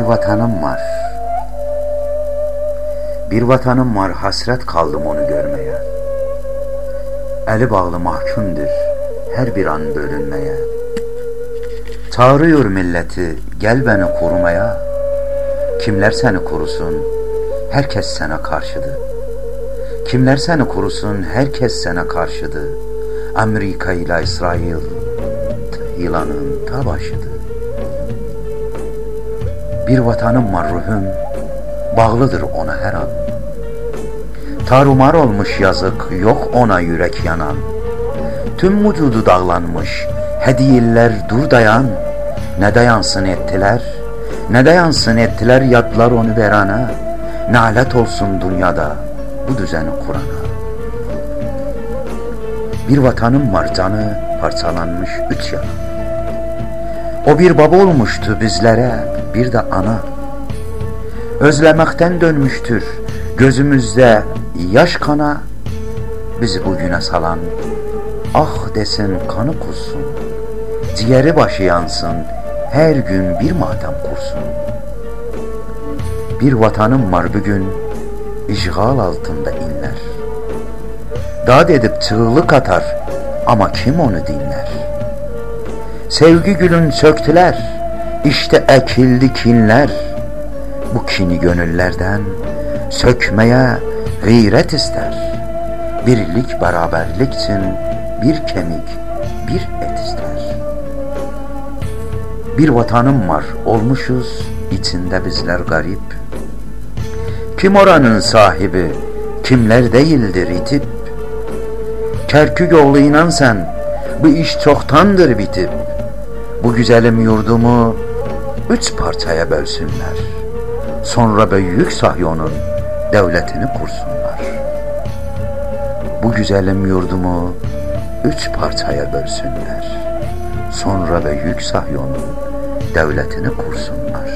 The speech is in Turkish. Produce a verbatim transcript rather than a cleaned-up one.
vatanım var. Bir vatanım var, hasret kaldım onu görmeye. Eli bağlı mahkumdur her bir an bölünmeye. Çağırıyor milleti, gel beni korumaya. Kimler seni korusun, herkes sana karşıdır. Kimler seni korusun, herkes sana karşıdır. Amerika ile İsrail yılanın ta başıdır. Bir vatanım var ruhum, bağlıdır ona her an. Tarumar olmuş yazık, yok ona yürek yanan. Tüm vücudu dağlanmış, hediyeler dur dayan. Ne dayansın ettiler, ne dayansın ettiler yadlar onu verana. Nalet olsun dünyada bu düzeni kurana. Bir vatanım var canı parçalanmış üç yana. O bir baba olmuştu bizlere, bir de ana. Özlemekten dönmüştür gözümüzde yaş kana. Bizi bugüne salan ah desin kanı kursun. Ciğeri başı yansın, her gün bir matem kursun. Bir vatanım var bugün işgal altında inler. Dağ edip çığlık atar ama kim onu dinler? Sevgi gülün söktüler, işte ekildi kinler. Bu kini gönüllerden sökmeye gayret ister. Birlik beraberlik için bir kemik, bir et ister. Bir vatanım var olmuşuz içinde bizler garip. Kim oranın sahibi, kimler değildir itip. Kerkük oğlu inan sen, bu iş çoktandır bitip. Bu güzelim yurdumu üç parçaya bölsünler. Sonra büyük Sahyon'un devletini kursunlar. Bu güzelim yurdumu üç parçaya bölsünler. Sonra büyük Sahyon'un devletini kursunlar.